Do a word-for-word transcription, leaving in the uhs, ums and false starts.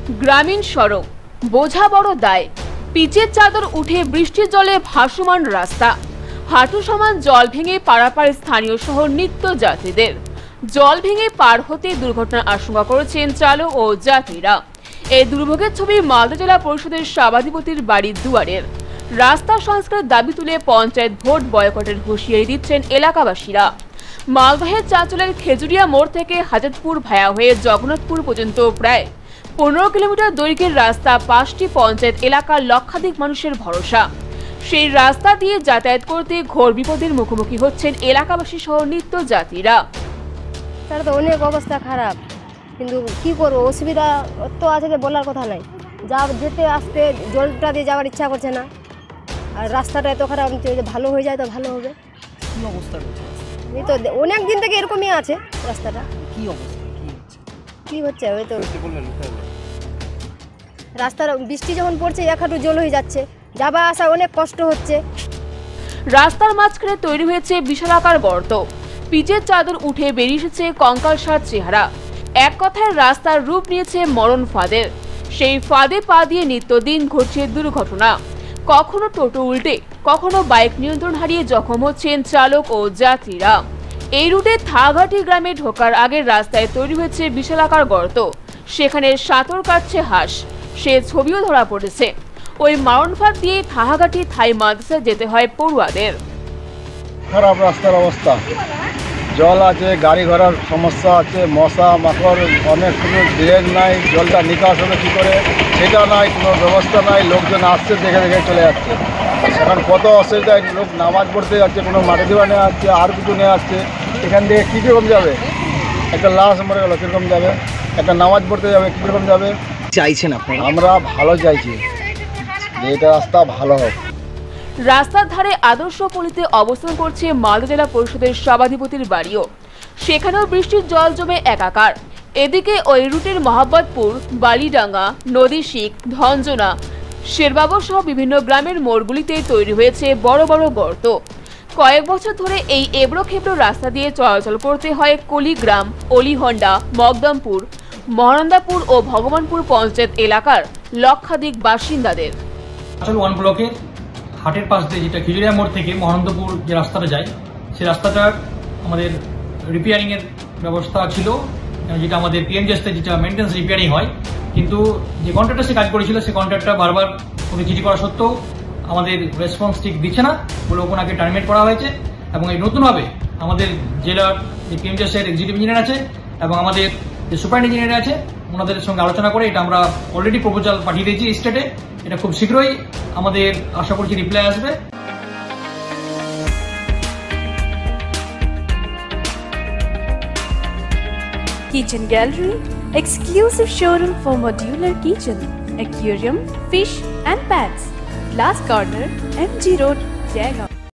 গ্রামীণ সড়ক বোঝা বড় দায়। পিচের চাদর উঠে বৃষ্টির জলে ভাসমান রাস্তা, হাঁটু সমান জল ভেঙে পারাপার স্থানীয় সহ নিত্য যাত্রীদের। জল ভেঙে পার হতে দুর্ঘটনার আশঙ্কা করেছেন চালক ও যাত্রীরা। এই দুর্ভোগের ছবি মালদা জেলা পরিষদের সভাধিপতির বাড়ির দুয়ারের। রাস্তা সংস্কারের দাবি তুলে পঞ্চায়েত ভোট বয়কটের হুঁশিয়ারি দিচ্ছেন এলাকাবাসীরা। মালদহের চাঁচলের খেজুরিয়া মোড় থেকে হাজারপুর ভায়া হয়ে জগন্নাথপুর পর্যন্ত প্রায় পনেরো কিলোমিটার দৈর্ঘ্যের রাস্তা পাঁচটি পঞ্চায়েত এলাকার লক্ষাধিক মানুষের ভরসা। সেই রাস্তা দিয়ে যাতায়াত করতে ঘোর বিপদের মুখোমুখি হচ্ছেন এলাকাবাসী সহ নিত্য যাত্রীরা। তার তো অনেক অবস্থা খারাপ, কিন্তু কি করবো, অসুবিধা তো আছে যে বলার কথা নাই। যা যেতে আসতে জলটা দিয়ে যাওয়ার ইচ্ছা করছে না, আর রাস্তাটা এত খারাপ, ভালো হয়ে যায় তো ভালো হবে। কি অবস্থা এই তো অনেক দিন থেকে এরকমই আছে রাস্তাটা। কি অবস্থা কি হচ্ছে কি হচ্ছে ওই তো রাস্তার বৃষ্টি যখন পড়ছে এক হাঁটু জল হয়ে যাচ্ছে, যাওয়া আসা অনেক কষ্ট হচ্ছে। রাস্তার মাঝখানে তৈরি হয়েছে বিশালাকার গর্ত, পিচের চাদর উঠে বেরিয়ে এসেছে কঙ্কালসার চেহারা। এক কথায় রাস্তার রূপ নিয়েছে মরণ ফাঁদের। সেই ফাঁদে পা দিয়ে নিত্যদিন ঘটছে দুর্ঘটনা। কখনো টোটো উল্টে, কখনো বাইক নিয়ন্ত্রণ হারিয়ে জখম হচ্ছেন চালক ও যাত্রীরা। এই রুটে থাঘাটি গ্রামে ঢোকার আগের রাস্তায় তৈরি হয়েছে বিশালাকার গর্ত, সেখানে সাঁতর কাটছে হাঁস। সে ছবিও ধরা পড়েছে। ওই মারণ ফাঁদ দিয়ে থাহাঘাটি থাই মাদ্রাসায় যেতে হয় পড়ুয়াদের। খারাপ রাস্তার অবস্থা, জল আছে, গাড়ি ঘোড়ার সমস্যা আছে, মশা মাকড় অনেক, কোনো ড্রেন নাই, জলটা নিকাশ হবে কী করে সেটা নাই, কোনো ব্যবস্থা নাই। লোকজন আসছে দেখে দেখে চলে যাচ্ছে। এখন কত অসুবিধায় লোক নামাজ পড়তে যাচ্ছে, কোনো মাটি দেওয়া নেওয়া যাচ্ছে, আর কিছু নেওয়া যাচ্ছে। এখান থেকে কী কীরকম যাবে? একটা লাশ মরে গেল কীরকম যাবে? একটা নামাজ পড়তে যাবে কীরকম যাবে? চাইছেন আপনারা? আমরা ভালো চাইছি যে এটা রাস্তা ভালো হোক। রাস্তার ধারে আদর্শ পল্লীতে অবস্থান করছে মালদা জেলা পরিষদের সভাধিপতির বাড়িও। সেখানেও বৃষ্টির জল জমে একাকার। এদিকে ওই রুটের মহাব্বতপুর, বালিডাঙ্গা, নদীশিক, ধঞ্জনা, শেরবাবর সহ বিভিন্ন গ্রামের মোড়গুলিতে তৈরি হয়েছে বড় বড় গর্ত। কয়েক বছর ধরে এই এবড়ো খেবড়ো রাস্তা দিয়ে চলাচল করতে হয় কলিগ্রাম, অলিহন্ডা, মকদমপুর, মহানন্দাপুর ও ভগবানপুর পঞ্চায়েত এলাকার লক্ষাধিক বাসিন্দাদের। ওয়ান ব্লকের হাটের পাশ দিয়ে, যেটা খিজুরিয়া মোড় থেকে মহানন্দপুর যে রাস্তাটা যায়, সেই রাস্তাটার আমাদের রিপেয়ারিং এর ব্যবস্থা ছিল, যেটা আমাদের পিএমজিএসতে যেটা মেনটেন্স রিপেয়ারিং হয়। কিন্তু যে কন্ট্রাক্টর সে কাজ করেছিল, সেই কন্ট্রাক্টর বারবার ওকে চিঠি করা সত্ত্বেও আমাদের রেসপন্স ঠিক দিচ্ছে না বলে ওনাকে টার্মিনেট করা হয়েছে। এবং এই নতুনভাবে আমাদের জেলার যে পিএমজিএস এর এক্সিকিউটিভ ইঞ্জিনিয়ার আছে এবং আমাদের যে সুপার ইঞ্জিনিয়ার আছে, ওনাদের সঙ্গে আলোচনা করে এটা আমরা অলরেডি প্রপোজাল পাঠিয়ে দিয়েছি স্টেটে। এটা খুব শীঘ্রই আমাদের আশা করছি রিপ্লাই আসবে। Kitchen Gallery, exclusive showroom for modular kitchen, aquarium, fish and pets. Glass Corner, M G Road, Jaigaon.